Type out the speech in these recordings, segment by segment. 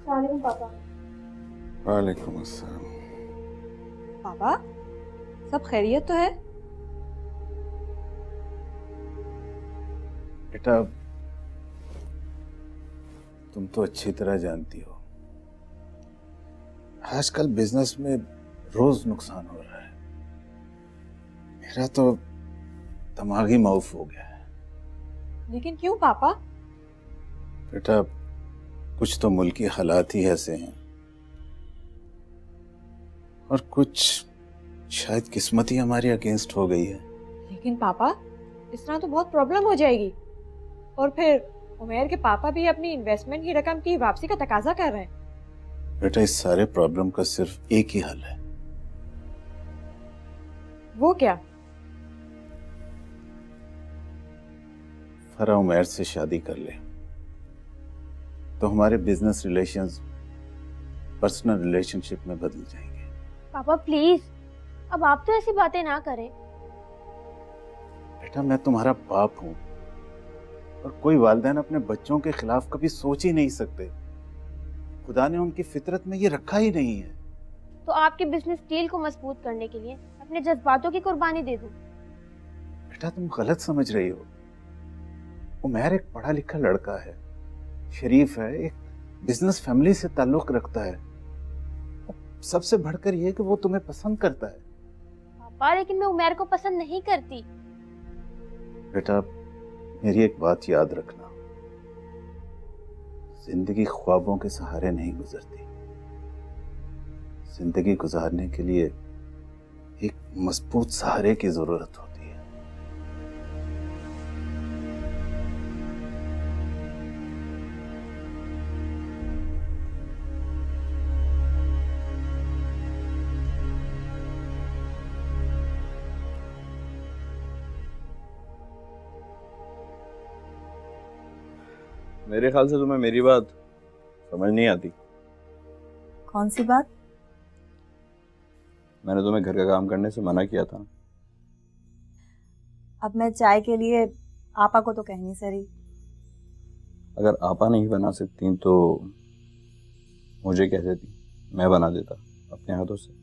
अस्सलाम पापा। वालेकुम अस्सलाम। पापा, सब खैरियत तो है? बेटा, तुम तो अच्छी तरह जानती हो आजकल बिजनेस में रोज नुकसान हो रहा है। मेरा तो दिमाग ही माउफ हो गया है। लेकिन क्यों पापा? बेटा, कुछ तो मुल्की हालात ही ऐसे हैं और कुछ शायद किस्मत ही हमारी अगेंस्ट हो गई है। लेकिन पापा, इस तरह तो बहुत प्रॉब्लम हो जाएगी। और फिर उमैर के पापा भी अपनी इन्वेस्टमेंट की रकम की वापसी का तकाजा कर रहे हैं। बेटा, इस सारे प्रॉब्लम का सिर्फ एक ही हल है। वो क्या? फरा उमैर से शादी कर ले तो हमारे बिजनेस रिलेशंस पर्सनल रिलेशनशिप में बदल जाएंगे। पापा प्लीज, अब आप तो ऐसी बातें ना करें। बेटा, मैं तुम्हारा बाप हूं और कोई वालिदैन अपने बच्चों के खिलाफ कभी सोच ही नहीं सकते। खुदा ने उनकी फितरत में ये रखा ही नहीं है। तो आपके बिजनेस डील को मजबूत करने के लिए अपने जज्बातों की कुर्बानी दे दूं? बेटा, तुम गलत समझ रही हो। उमैर एक पढ़ा लिखा लड़का है, शरीफ है, एक बिजनेस फैमिली से ताल्लुक रखता है। सबसे बढ़कर यह कि वो तुम्हें पसंद करता है। पापा, लेकिन मैं उमैर को पसंद नहीं करती। बेटा, मेरी एक बात याद रखना, जिंदगी ख्वाबों के सहारे नहीं गुजरती। जिंदगी गुजारने के लिए एक मजबूत सहारे की जरूरत होती है। मेरे ख्याल से तुम्हें मेरी बात समझ नहीं आती। कौन सी बात? मैंने तुम्हें घर का काम करने से मना किया था। अब मैं चाय के लिए आपा को तो कह नहीं सही। अगर आपा नहीं बना सकती तो मुझे कह देती, मैं बना देता अपने हाथों से।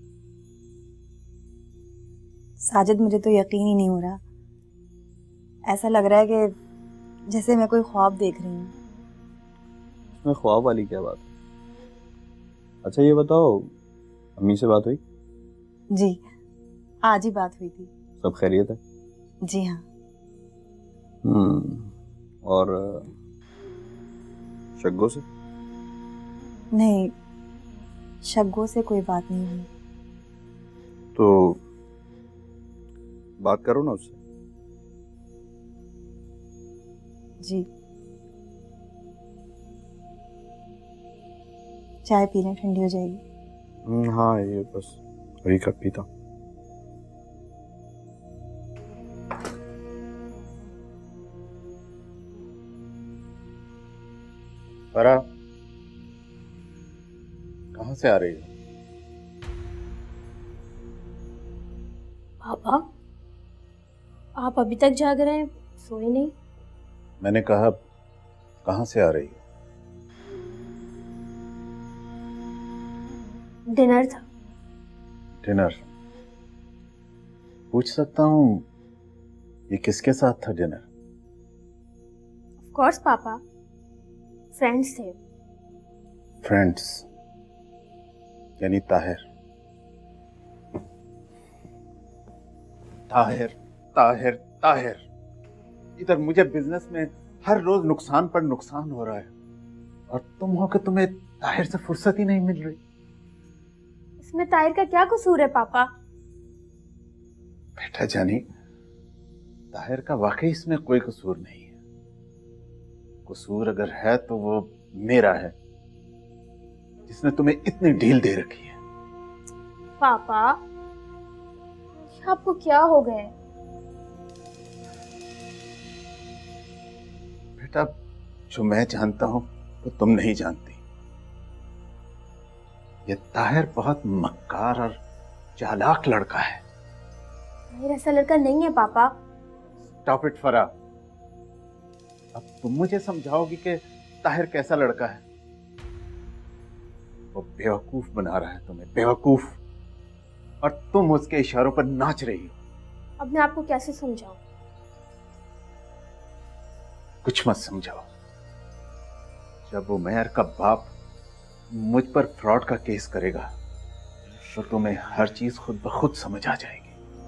साजिद, मुझे तो यकीन ही नहीं हो रहा। ऐसा लग रहा है कि जैसे मैं कोई ख्वाब देख रही हूँ। इसमें ख्वाब वाली क्या बात है? अच्छा ये बताओ, अम्मी से बात हुई? जी, आज ही बात हुई थी। सब खैरियत है? जी हाँ। और शग्गो से? नहीं, शग्गो से कोई बात नहीं हुई। तो बात करो ना उससे। जी, चाय पी लें, ठंडी हो जाएगी। हाँ, ये बस वही कप पीता। फरा, कहाँ से आ रही हो? पापा, आप अभी तक जाग रहे हैं, सोए नहीं? मैंने कहा, कहाँ से आ रही हो? डिनर था। डिनर? पूछ सकता हूँ ये किसके साथ था डिनर? ऑफ कोर्स पापा, फ्रेंड्स थे। फ्रेंड्स यानी ताहिर? ताहिर, ताहिर, ताहिर। इधर मुझे बिजनेस में हर रोज नुकसान पर नुकसान हो रहा है और तुम हो कि तुम्हें ताहिर से फुर्सत ही नहीं मिल रही। इसमें ताहिर का क्या कसूर है पापा? बेटा जानी, ताहिर का वाकई इसमें कोई कसूर नहीं है। कसूर अगर है तो वो मेरा है, जिसने तुम्हें इतनी ढील दे रखी है। पापा, आपको क्या हो गया है? बेटा, जो मैं जानता हूं वो तुम नहीं जानती। ये ताहिर बहुत मक्कार और चालाक लड़का है। ताहिर ऐसा लड़का नहीं है पापा। स्टॉप इट फरा। अब तुम मुझे समझाओगी कि ताहिर कैसा लड़का है? वो बेवकूफ बना रहा है तुम्हें, बेवकूफ, और तुम उसके इशारों पर नाच रही हो। अब मैं आपको कैसे समझाऊं? कुछ मत समझाओ। जब वो मेयर का बाप मुझ पर फ्रॉड का केस करेगा तो तुम्हें हर चीज खुद ब खुद समझ आ जाएगी।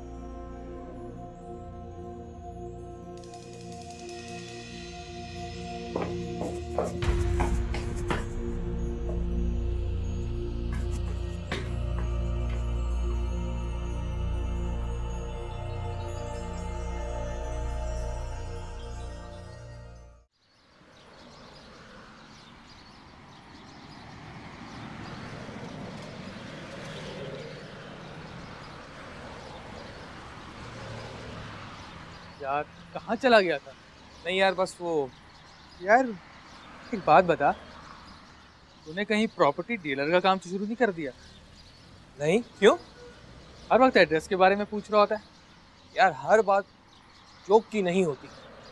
यार कहाँ चला गया था? नहीं यार, बस वो यार, एक बात बता, तूने कहीं प्रॉपर्टी डीलर का काम शुरू नहीं कर दिया? नहीं, क्यों? हर वक्त एड्रेस के बारे में पूछ रहा होता है। यार हर बात जोक की नहीं होती।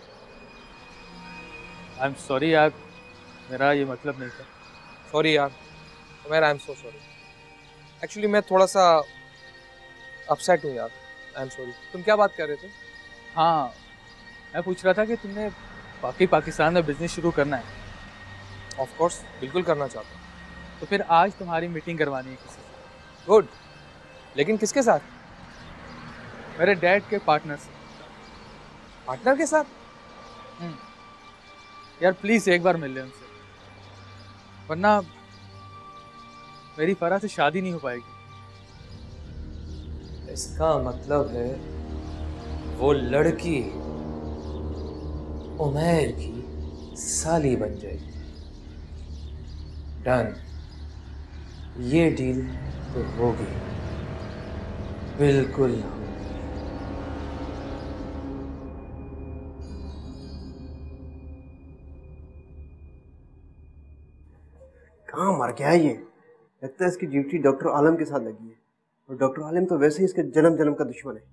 आई एम सॉरी यार, मेरा ये मतलब नहीं था। सॉरी यार, Umair, I am so sorry. Actually मैं थोड़ा सा अपसेट हूँ यार, आई एम सॉरी। तुम क्या बात कर रहे थे? हाँ, मैं पूछ रहा था कि तुमने वाकई पाकिस्तान में बिजनेस शुरू करना है? ऑफ कोर्स, बिल्कुल करना चाहता हूँ। तो फिर आज तुम्हारी मीटिंग करवानी है किसी से। गुड, लेकिन किसके साथ? मेरे डैड के पार्टनर से। पार्टनर के साथ? यार प्लीज़ एक बार मिल ले उनसे, वरना मेरी फराह से शादी नहीं हो पाएगी। इसका मतलब है वो लड़की उमैर की साली बन जाएगी। डन, ये डील तो होगी, बिल्कुल होगी। कहाँ मर गया है ये? लगता है इसकी ड्यूटी डॉक्टर आलम के साथ लगी है, और डॉक्टर आलम तो वैसे ही इसके जन्म जन्म का दुश्मन है।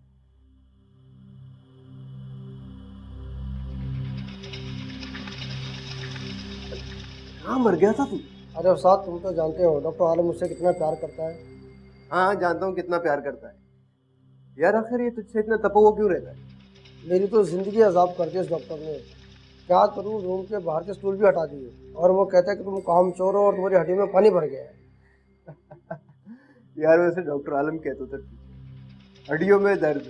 कहाँ मर गया था तू? अरे उस्ताद, तुम तो जानते हो डॉक्टर आलम मुझसे कितना प्यार करता है। हाँ जानता हूँ कितना प्यार करता है। यार आखिर ये तुझसे इतना तपा हुआ क्यों रहता है? मेरी तो ज़िंदगी अजाब कर दी इस डॉक्टर ने। क्या करूँ, रूम के बाहर के स्टूल भी हटा दिए, और वो कहता है कि तुम काम चोर हो और तुम्हारी हड्डी में पानी भर गया है। यार वैसे डॉक्टर आलम कहते थे हड्डियों में दर्द।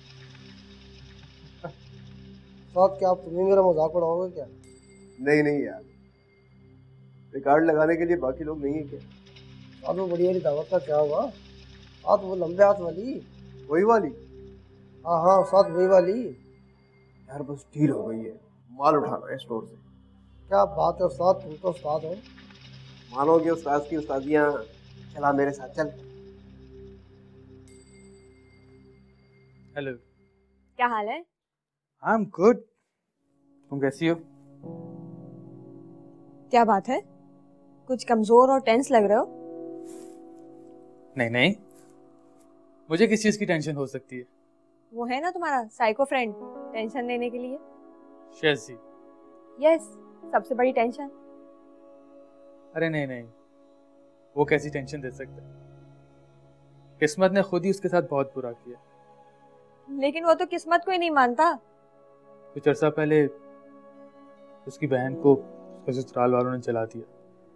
उस्ताद, क्या आप तुम्हें मेरा मजाक उड़ाओगे क्या? नहीं नहीं यार, रिकॉर्ड लगाने के लिए बाकी लोग नहीं है क्या? उस्ताद, वो बड़ी वाली दावत का क्या हुआ? उस्ताद, वो लंबे हाथ वाली। वही वाली? हाँ हाँ उस्ताद, वही वाली। यार बस डील हो गई है, माल उठाना है स्टोर से। क्या बात है उस्ताद, तुम तो उस्ताद हो। मानोगे उस्ताद की उस्तादियाँ। चला मेरे साथ चल। हेलो। क्या हाल है? I am good. तुम कैसी हो? क्या बात है, कुछ कमजोर और टेंस लग रहे हो। नहीं नहीं, मुझे किस चीज़ की टेंशन हो सकती है? वो है ना तुम्हारा साइको फ्रेंड, टेंशन लेने के लिए। शेज़ी। यस, सबसे बड़ी टेंशन। अरे नहीं नहीं, वो कैसी टेंशन दे सकता है? किस्मत ने खुद ही उसके साथ बहुत बुरा किया। लेकिन वो तो किस्मत को ही नहीं मानता। कुछ अर्सा पहले उसकी बहन को उसके ससुराल वालों ने जला दिया।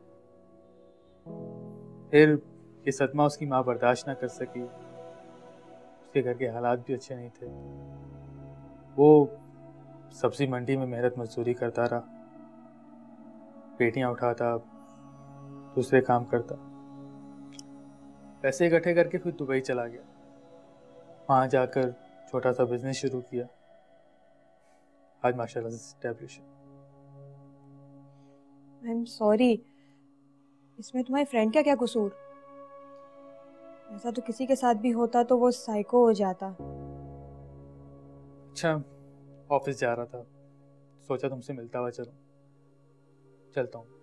फिर ये सदमा उसकी माँ बर्दाश्त ना कर सकी। उसके घर के हालात भी अच्छे नहीं थे। वो सब्जी मंडी में मेहनत मजदूरी करता रहा, पेटियां उठाता, दूसरे काम करता, पैसे इकट्ठे करके फिर दुबई चला गया। वहाँ जाकर छोटा सा बिजनेस शुरू किया। आज माशाल्लाह से एस्टैब्लिश है। आई एम सॉरी, इसमें तुम्हारे फ्रेंड का क्या कसूर? ऐसा तो किसी के साथ भी होता तो वो साइको हो जाता। अच्छा, ऑफिस जा रहा था, सोचा तुमसे मिलता हुआ चलूं। चलता हूँ।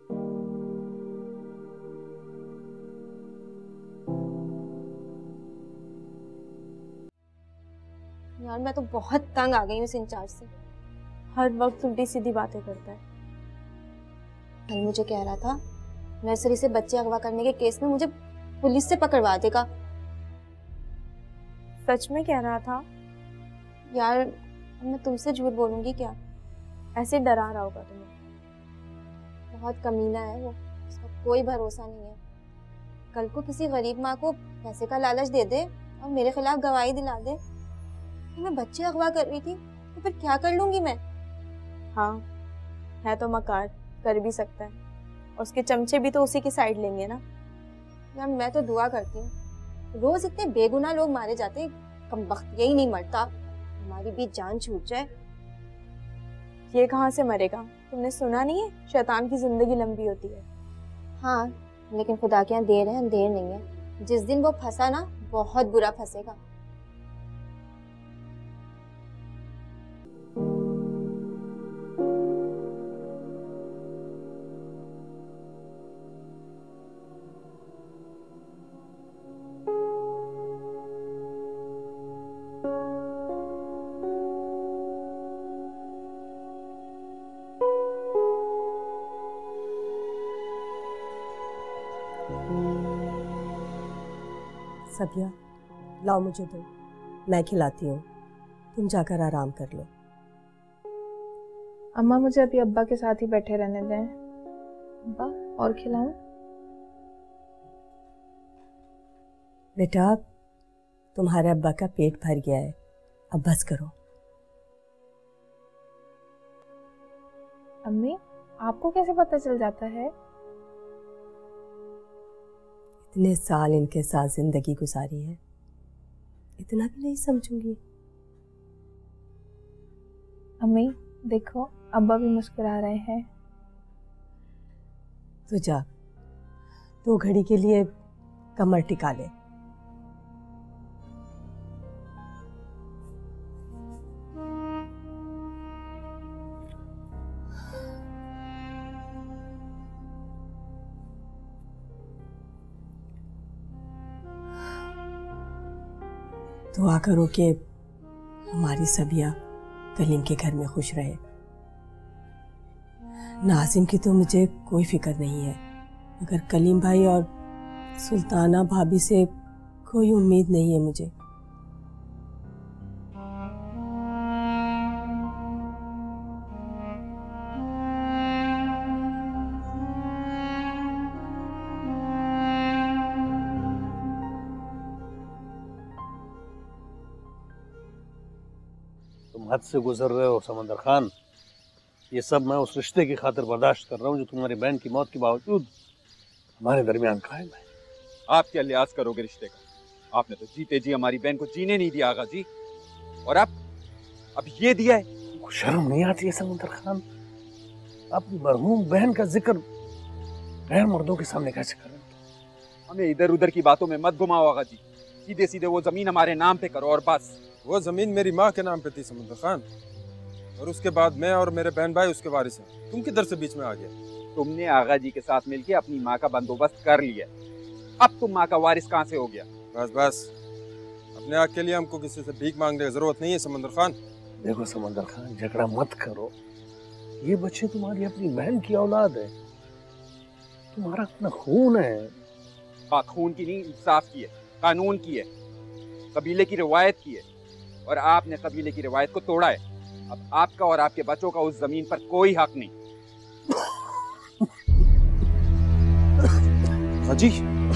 यार मैं तो बहुत तंग आ गई हूँ इस इंचार्ज से। हर वक्त उल्टी सीधी बातें करता है। कल मुझे कह रहा था नर्सरी से बच्चे अगवा करने के केस में मुझे पुलिस से पकड़वा देगा। सच में कह रहा था? यार मैं तुमसे झूठ बोलूंगी क्या? ऐसे डरा रहा होगा तुम्हें। बहुत कमीना है वो, उसका कोई भरोसा नहीं है। कल को किसी गरीब माँ को पैसे का लालच दे दे और मेरे खिलाफ गवाही दिला दे कि मैं बच्चे अगवा कर रही थी, तो फिर क्या कर लूंगी मैं? हाँ, है तो मकार, कर भी सकता है। और उसके चमचे भी तो उसी की साइड लेंगे ना। यार मैं तो दुआ करती हूँ, रोज इतने बेगुनाह लोग मारे जाते, कमबख्त यही नहीं मरता, हमारी भी जान छूट जाए। ये कहाँ से मरेगा? तुमने सुना नहीं है शैतान की जिंदगी लंबी होती है। हाँ, लेकिन खुदा के यहाँ देर है अंधेर नहीं है। जिस दिन वो फंसा ना, बहुत बुरा फंसेगा। सबिया, लाओ मुझे दो, मैं खिलाती हूँ, तुम जाकर आराम कर लो। अम्मा मुझे अभी अब्बा के साथ ही बैठे रहने दें। अब्बा और खिलाऊं? बेटा, तुम्हारे अब्बा का पेट भर गया है, अब बस करो। अम्मी, आपको कैसे पता चल जाता है? इतने साल इनके साथ जिंदगी गुजारी है, इतना भी नहीं समझूंगी। अम्मी देखो, अब्बा भी मुस्कुरा रहे हैं। तो जा, 2 घड़ी के लिए कमर टिका ले। दुआ करो कि हमारी सबिया कलीम के घर में खुश रहे। नाजिम की तो मुझे कोई फिक्र नहीं है, मगर कलीम भाई और सुल्ताना भाभी से कोई उम्मीद नहीं है मुझे। हद से गुजर रहे हो समंदर खान। ये सब मैं उस रिश्ते की खातिर बर्दाश्त कर रहा हूँ जो तुम्हारी बहन की मौत के बावजूद हमारे दरमियान कायम है। आप क्या लिहाज करोगे रिश्ते का? आपने तो जीते जी हमारी बहन को जीने नहीं दिया आगा जी, और अब ये दिया है। तुमको शर्म नहीं आती है समंदर खान? अपनी मरहूम बहन का जिक्र गैर मर्दों के सामने कैसे करें? हमें इधर उधर की बातों में मत घुमाओ आगा जी, सीधे सीधे वो जमीन हमारे नाम पे करो और बस। वो जमीन मेरी माँ के नाम पे थी समंदर खान, और उसके बाद मैं और मेरे बहन भाई उसके वारिस हैं। तुम किधर से बीच में आ गया? तुमने आगा जी के साथ मिलके अपनी माँ का बंदोबस्त कर लिया, अब तुम माँ का वारिस कहाँ से हो गया? बस बस, अपने हक के लिए हमको किसी से भीख मांगने की जरूरत नहीं है समंदर खान। देखो समंदर खान, झगड़ा मत करो। ये बच्चे तुम्हारी अपनी बहन की औलाद है, तुम्हारा अपना खून है। बात खून की नहीं, इंसाफ की है, कानून की है, कबीले की रिवायत की है, और आपने कबीले की रिवायत को तोड़ा है। अब आपका और आपके बच्चों का उस जमीन पर कोई हक नहीं। हाजी,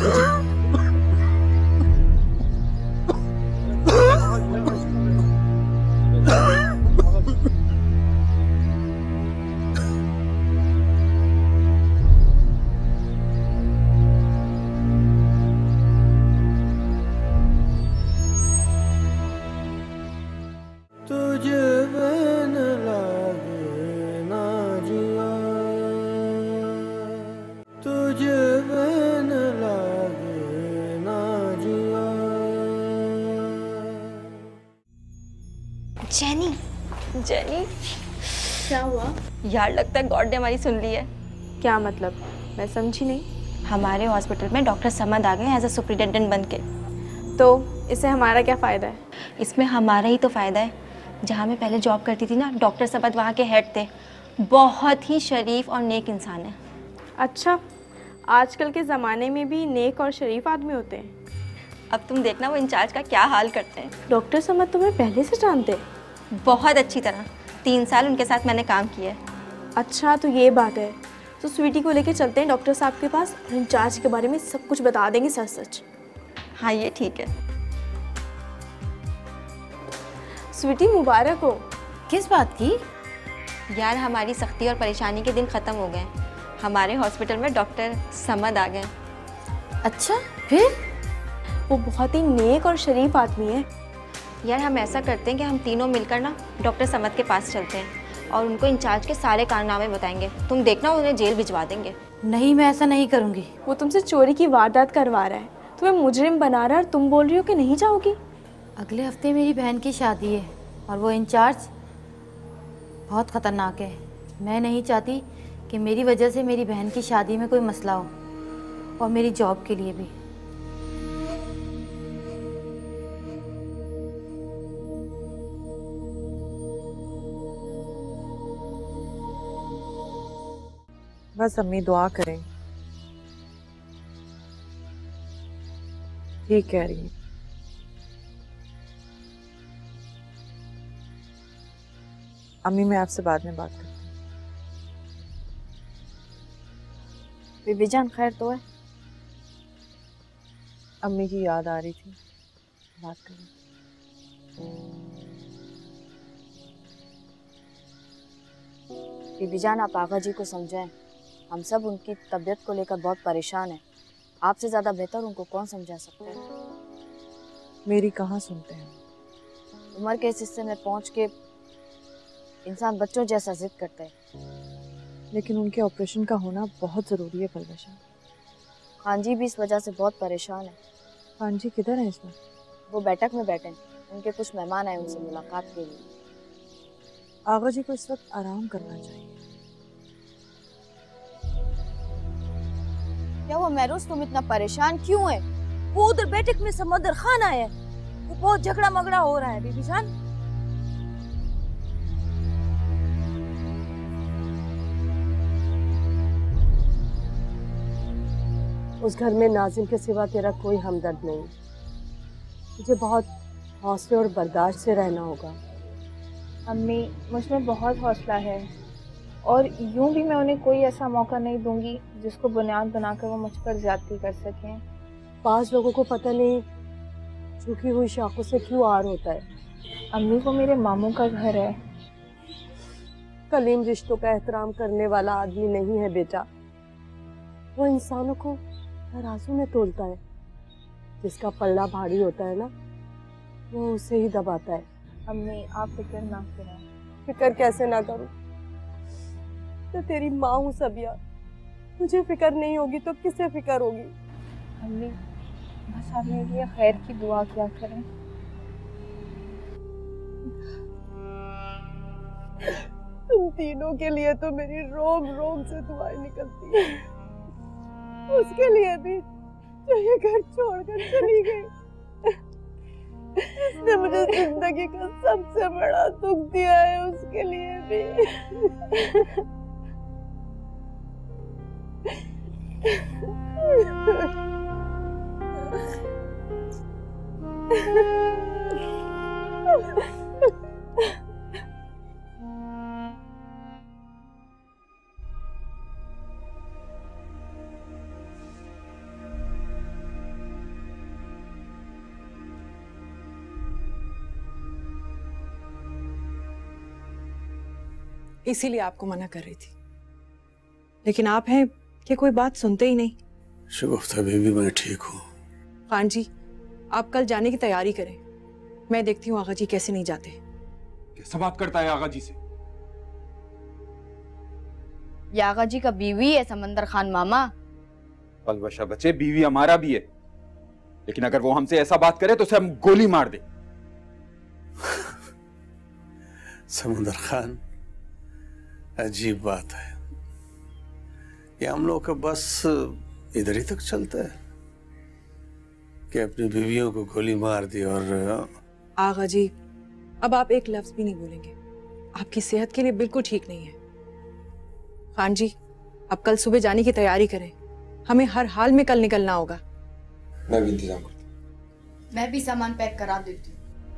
जेनी, जेनी, क्या हुआ? यार लगता है गॉड ने हमारी सुन ली है। क्या मतलब? मैं समझी नहीं। हमारे हॉस्पिटल में डॉक्टर समद आ गए एज अ सुपरिटेंडेंट बन के। तो इससे हमारा क्या फ़ायदा है? इसमें हमारा ही तो फ़ायदा है। जहाँ मैं पहले जॉब करती थी ना, डॉक्टर समद वहाँ के हेड थे। बहुत ही शरीफ और नेक इंसान है। अच्छा, आजकल के ज़माने में भी नेक और शरीफ आदमी होते हैं। अब तुम देखना वो इंचार्ज का क्या हाल करते हैं। डॉक्टर समद तुम्हें पहले से जानते? बहुत अच्छी तरह, 3 साल उनके साथ मैंने काम किया है। अच्छा तो ये बात है, तो स्वीटी को लेके चलते हैं डॉक्टर साहब के पास और इंचार्ज के बारे में सब कुछ बता देंगे सच सच। हाँ ये ठीक है। स्वीटी मुबारक हो। किस बात की? यार हमारी सख्ती और परेशानी के दिन ख़त्म हो गए। हमारे हॉस्पिटल में डॉक्टर समद आ गए। अच्छा फिर? वो बहुत ही नेक और शरीफ आदमी है। यार हम ऐसा करते हैं कि हम तीनों मिलकर ना डॉक्टर समद के पास चलते हैं और उनको इंचार्ज के सारे कारनामे बताएंगे। तुम देखना उन्हें जेल भिजवा देंगे। नहीं मैं ऐसा नहीं करूँगी। वो तुमसे चोरी की वारदात करवा रहा है, तुम्हें मुजरिम बना रहा है और तुम बोल रही हो कि नहीं जाओगी। अगले हफ्ते मेरी बहन की शादी है और वो इंचार्ज बहुत ख़तरनाक है। मैं नहीं चाहती कि मेरी वजह से मेरी बहन की शादी में कोई मसला हो और मेरी जॉब के लिए भी। बस अम्मी दुआ करें। ठीक कह रही है। अम्मी मैं आपसे बाद में बात करती हूँ। बीबी जान खैर तो है? अम्मी की याद आ रही थी, बात करें। बीबी जान आप आगा जी को समझाएं, हम सब उनकी तबीयत को लेकर बहुत परेशान हैं। आपसे ज़्यादा बेहतर उनको कौन समझा सकता है? मेरी कहाँ सुनते हैं। उम्र के इस हिस्से में पहुँच के इंसान बच्चों जैसा जिद करता है। लेकिन उनके ऑपरेशन का होना बहुत ज़रूरी है परवशा। खान जी भी इस वजह से बहुत परेशान है। खान जी किधर हैं इस वक्त? वो बैठक में बैठे हैं, उनके कुछ मेहमान आए उनसे मुलाकात के लिए। आगा जी को इस वक्त आराम करना चाहिए। क्या हुआ महरूज, तुम इतना परेशान क्यों है? वो उधर बैठक में समंदर खान आए हैं, वो बहुत झगड़ा मगड़ा हो रहा है। बीबी जान उस घर में नाजिम के सिवा तेरा कोई हमदर्द नहीं। मुझे बहुत हौसले और बर्दाश्त से रहना होगा। अम्मी मुझ में बहुत हौसला है और यूं भी मैं उन्हें कोई ऐसा मौका नहीं दूंगी जिसको बुनियाद बनाकर वो मुझ पर ज्यादती कर सकें। 5 लोगों को पता नहीं झुकी हुई शाखों से क्यों आर होता है। अम्मी वो मेरे मामू का घर है। कलीम रिश्तों का एहतराम करने वाला आदमी नहीं है बेटा। वो इंसानों को तराजू में तोलता है। जिसका पल्ला भारी होता है ना, वो उसे ही दबाता है। अम्मी आप फिक्र ना करें। फिक्र कैसे ना करूं? तो तेरी माँ हूँ सबिया। मुझे फिक्र नहीं होगी तो किसे फिक्र होगी? अम्मी बस आप मेरे लिए खैर की दुआ क्या करें। तुम तीनों के लिए तो मेरी रोम रोम से दुआएं निकलती है। उसके लिए भी जो ये घर छोड़कर चली गई, इसने मुझे जिंदगी का सबसे बड़ा दुख दिया है। उसके लिए भी इसीलिए आपको मना कर रही थी, लेकिन आप हैं कि कोई बात सुनते ही नहीं। शगुफ्ता बीबी मैं ठीक हूँ। खान जी आप कल जाने की तैयारी करें। मैं देखती हूँ आगा जी कैसे नहीं जाते। कैसा बात करता है आगा जी से? ये आगा जी का बीवी है समंदर खान मामा। पलवशा बच्चे, बीवी हमारा भी है, लेकिन अगर वो हमसे ऐसा बात करे तो उसे हम गोली मार दे। समंदर खान अजीब बात है कि हम लोग का बस इधर ही तक चलता है कि अपनी बीवियों को गोली मार दी। और आगा जी अब आप एक लफ्ज भी नहीं बोलेंगे। आपकी सेहत के लिए बिल्कुल ठीक नहीं है। खान जी आप कल सुबह जाने की तैयारी करें। हमें हर हाल में कल निकलना होगा। मैं भी इंतजाम करता हूँ। मैं भी सामान पैक करा देती हूँ।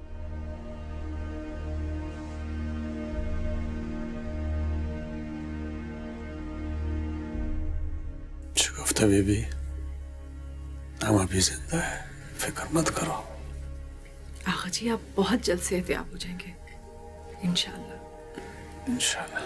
शगुफ्ता बीबी, हम अभी जिंदा है, फिक्र मत करो। आगा जी, आप बहुत जल्द सेहतयाब हो जाएंगे इंशाल्लाह। इंशाल्लाह।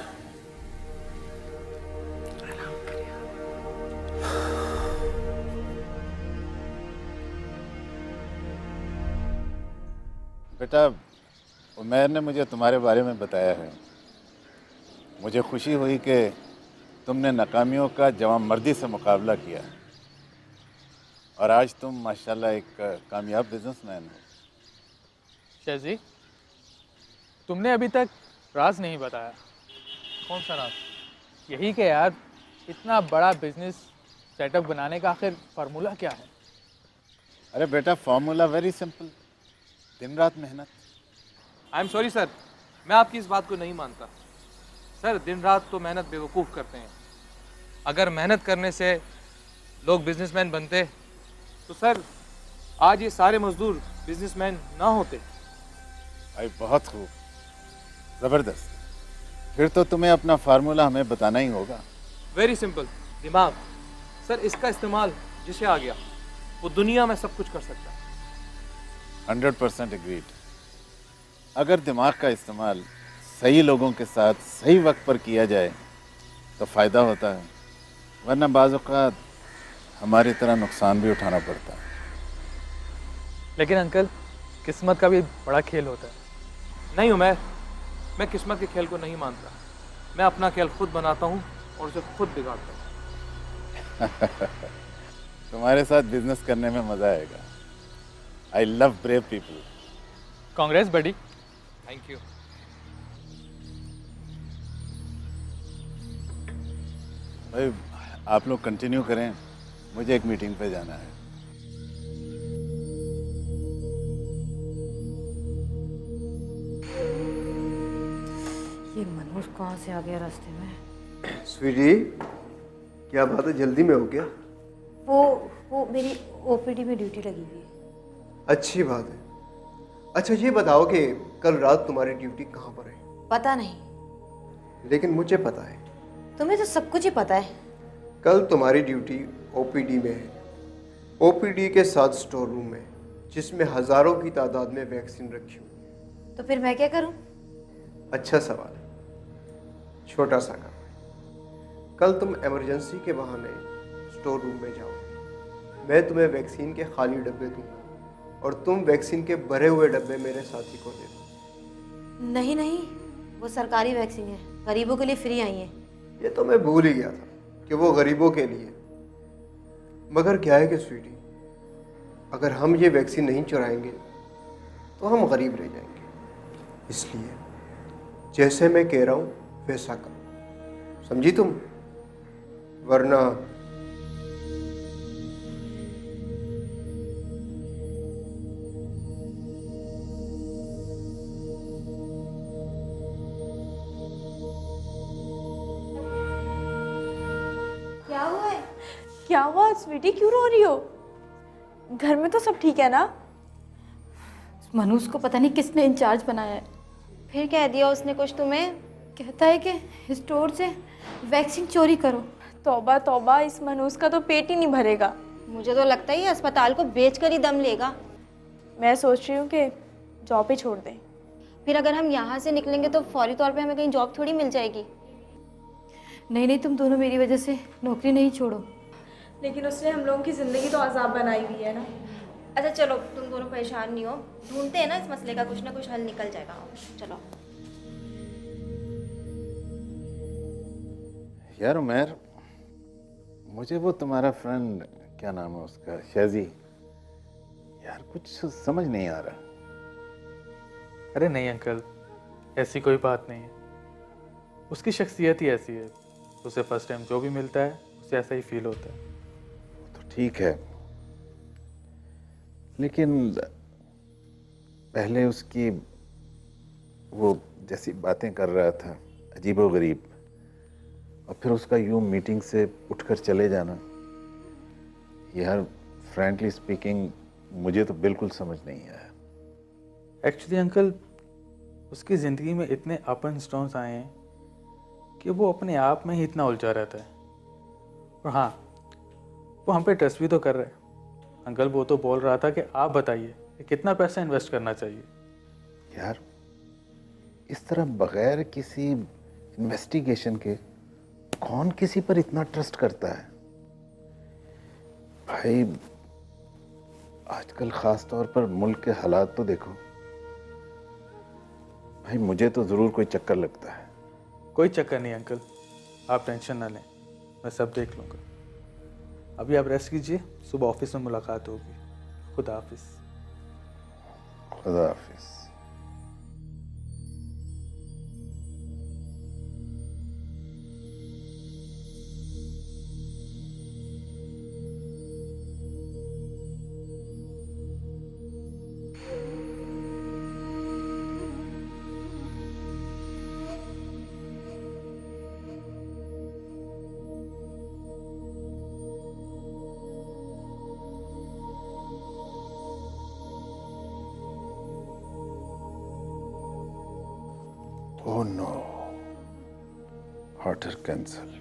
बेटा, उमैर ने मुझे तुम्हारे बारे में बताया है। मुझे खुशी हुई कि तुमने नाकामियों का जवाबमर्दी से मुकाबला किया और आज तुम माशाल्लाह एक कामयाब बिजनेसमैन हो। शेजी, तुमने अभी तक राज नहीं बताया। कौन सा राज? यही कि यार इतना बड़ा बिजनेस सेटअप बनाने का आखिर फार्मूला क्या है? अरे बेटा, फार्मूला वेरी सिंपल, दिन रात मेहनत। आई एम सॉरी सर, मैं आपकी इस बात को नहीं मानता। सर, दिन रात तो मेहनत बेवकूफ़ करते हैं। अगर मेहनत करने से लोग बिजनेसमैन बनते तो सर आज ये सारे मजदूर बिजनेसमैन ना होते। भाई बहुत खूब, ज़बरदस्त। फिर तो तुम्हें अपना फार्मूला हमें बताना ही होगा। वेरी सिंपल, दिमाग। सर, इसका इस्तेमाल जिसे आ गया वो दुनिया में सब कुछ कर सकता है। 100% एग्रीड। अगर दिमाग का इस्तेमाल सही लोगों के साथ सही वक्त पर किया जाए तो फ़ायदा होता है, वरना बाज़ औक़ात हमारी तरह नुकसान भी उठाना पड़ता है। लेकिन अंकल, किस्मत का भी बड़ा खेल होता है। नहीं उमैर, मैं किस्मत के खेल को नहीं मानता। मैं अपना खेल खुद बनाता हूँ और उसे खुद बिगाड़ता हूँ। तुम्हारे साथ बिजनेस करने में मज़ा आएगा। I love brave people. Congress buddy. Thank you. भाई आप लोग कंटिन्यू करें, मुझे एक मीटिंग पे जाना है। ये मनोज कहाँ से आ गया रास्ते में? स्वीटी, क्या बात है, जल्दी में हो क्या? वो मेरी ओपीडी में ड्यूटी लगी हुई है। अच्छी बात है। अच्छा ये बताओ कि कल रात तुम्हारी ड्यूटी कहाँ पर है? पता नहीं। लेकिन मुझे पता है। तुम्हें तो सब कुछ ही पता है। कल तुम्हारी ड्यूटी ओपीडी में है, ओपीडी के साथ स्टोर रूम में, जिसमें हजारों की तादाद में वैक्सीन रखी हुई। तो फिर मैं क्या करूं? अच्छा सवाल है, छोटा सा काम है। कल तुम इमरजेंसी के बहाने स्टोर रूम में जाओ, मैं तुम्हें वैक्सीन के खाली डब्बे दूंगा और तुम वैक्सीन के भरे हुए डब्बे मेरे साथी को दे दो। नहीं नहीं, वो सरकारी वैक्सीन है, गरीबों के लिए फ्री आई है। ये तो मैं भूल ही गया था कि वो गरीबों के लिए। मगर क्या है कि स्वीटी, अगर हम ये वैक्सीन नहीं चुराएंगे तो हम गरीब रह जाएंगे। इसलिए जैसे मैं कह रहा हूँ वैसा करो, समझी तुम? वरना क्या हुआ है? क्या हुआ स्वीटी, क्यों रो रही हो? घर में तो सब ठीक है ना? मनोज को पता नहीं किसने इंचार्ज बनाया है। फिर कह दिया उसने कुछ तुम्हें? कहता है कि स्टोर से वैक्सीन चोरी करो। तौबा तौबा, इस मनोज का तो पेट ही नहीं भरेगा। मुझे तो लगता है ये अस्पताल को बेचकर ही दम लेगा। मैं सोच रही हूँ कि जॉब ही छोड़ दें। फिर अगर हम यहाँ से निकलेंगे तो फौरी तौर पे हमें कहीं जॉब थोड़ी मिल जाएगी। नहीं नहीं, तुम दोनों मेरी वजह से नौकरी नहीं छोड़ो। लेकिन उसने हम लोगों की ज़िंदगी तो अजाब बनाई हुई है ना। अच्छा चलो, तुम दोनों परेशान नहीं हो, ढूंढते हैं ना इस मसले का कुछ ना कुछ हल निकल जाएगा। चलो। यार उमैर, मुझे वो तुम्हारा फ्रेंड, क्या नाम है उसका, शेजी, यार कुछ समझ नहीं आ रहा। अरे नहीं अंकल, ऐसी कोई बात नहीं है। उसकी शख्सियत ही ऐसी है, उसे फर्स्ट टाइम जो भी मिलता है उसे ऐसा ही फील होता है। तो ठीक है, लेकिन पहले उसकी वो जैसी बातें कर रहा था, अजीबो गरीब, और फिर उसका यूं मीटिंग से उठकर चले जाना, यार फ्रैंकली स्पीकिंग मुझे तो बिल्कुल समझ नहीं आया। एक्चुअली अंकल, उसकी ज़िंदगी में इतने अप एंड डाउन्स आए हैं कि वो अपने आप में ही इतना उलझा रहता है। और हाँ, वो हम पे ट्रस्ट भी तो कर रहे हैं। अंकल वो तो बोल रहा था कि आप बताइए कि कितना पैसा इन्वेस्ट करना चाहिए। यार इस तरह बगैर किसी इन्वेस्टिगेशन के कौन किसी पर इतना ट्रस्ट करता है? भाई आजकल खास तौर पर मुल्क के हालात तो देखो। भाई मुझे तो जरूर कोई चक्कर लगता है। कोई चक्कर नहीं अंकल, आप टेंशन ना लें, मैं सब देख लूँगा। अभी आप रेस्ट कीजिए, सुबह ऑफिस में मुलाकात होगी। खुदा हाफिज। खुदा हाफिज। Oh no, order cancelled.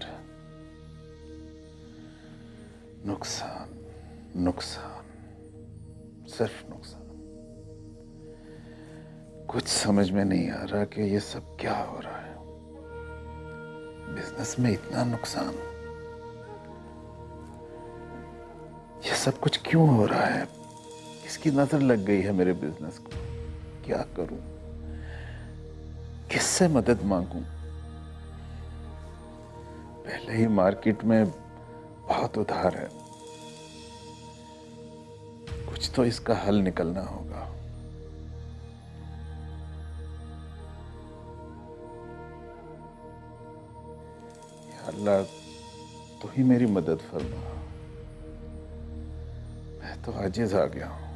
नुकसान नुकसान, सिर्फ नुकसान। कुछ समझ में नहीं आ रहा कि ये सब क्या हो रहा है। बिजनेस में इतना नुकसान, ये सब कुछ क्यों हो रहा है? किसकी नजर लग गई है मेरे बिजनेस को? क्या करूं? किससे मदद मांगूं? पहले ही मार्केट में बहुत उधार है, कुछ तो इसका हल निकलना होगा। या अल्लाह, तू ही मेरी मदद फरमा। मैं तो आजिज आ गया हूं।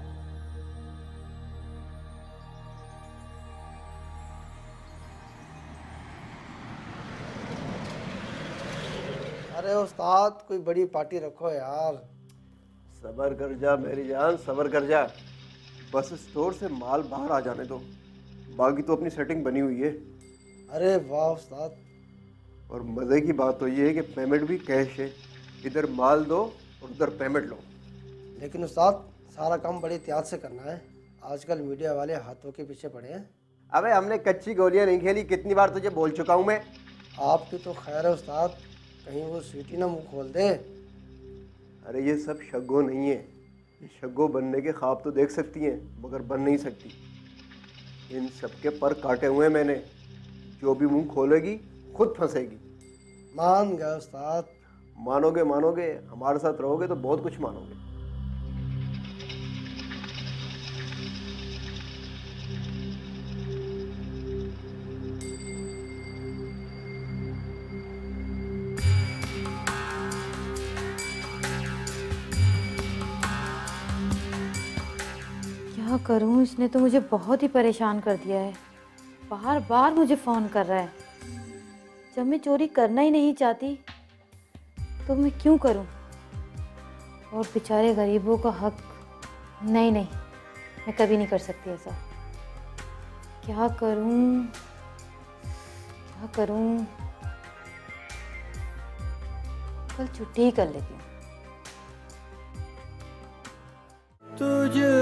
अरे उस्ताद कोई बड़ी पार्टी रखो यार। सबर कर जा मेरी जान, सबर कर जा। बस स्टोर से माल बाहर आ जाने दो, बाकी तो अपनी सेटिंग बनी हुई है। अरे वाह उस्ताद। और मज़े की बात तो ये है कि पेमेंट भी कैश है। इधर माल दो और उधर पेमेंट लो। लेकिन उस्ताद सारा काम बड़ी एहतियात से करना है, आजकल मीडिया वाले हाथों के पीछे पड़े हैं। अबे हमने कच्ची गोलियां नहीं खेली, कितनी बार तुझे बोल चुका हूं मैं। आपकी तो खैर है उस्ताद, कहीं वो स्वीटी ना मुंह खोल दे। अरे ये सब शग्गो नहीं है। ये शग्गो बनने के ख्वाब तो देख सकती हैं मगर बन नहीं सकती। इन सबके पर काटे हुए हैं मैंने। जो भी मुंह खोलेगी खुद फंसेगी। मान गए उस्ताद। मानोगे मानोगे, हमारे साथ रहोगे तो बहुत कुछ मानोगे। क्या करूं, इसने तो मुझे बहुत ही परेशान कर दिया है। बार बार मुझे फ़ोन कर रहा है। जब मैं चोरी करना ही नहीं चाहती तो मैं क्यों करूं? और बेचारे गरीबों का हक, नहीं नहीं, मैं कभी नहीं कर सकती ऐसा। क्या करूं, क्या करूं? कल छुट्टी ही कर लेती हूँ। तुझ